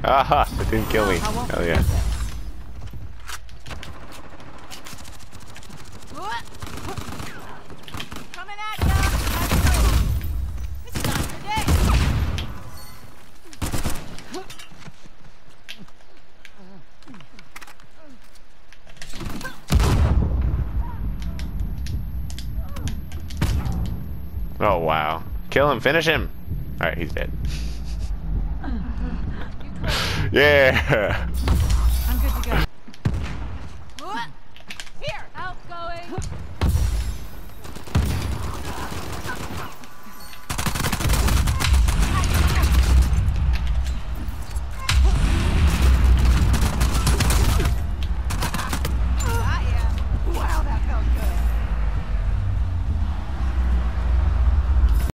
Ah, it didn't kill me. Hell yeah. Coming at ya! It's not your day! Oh wow. Kill him, finish him! Alright, he's dead. Yeah!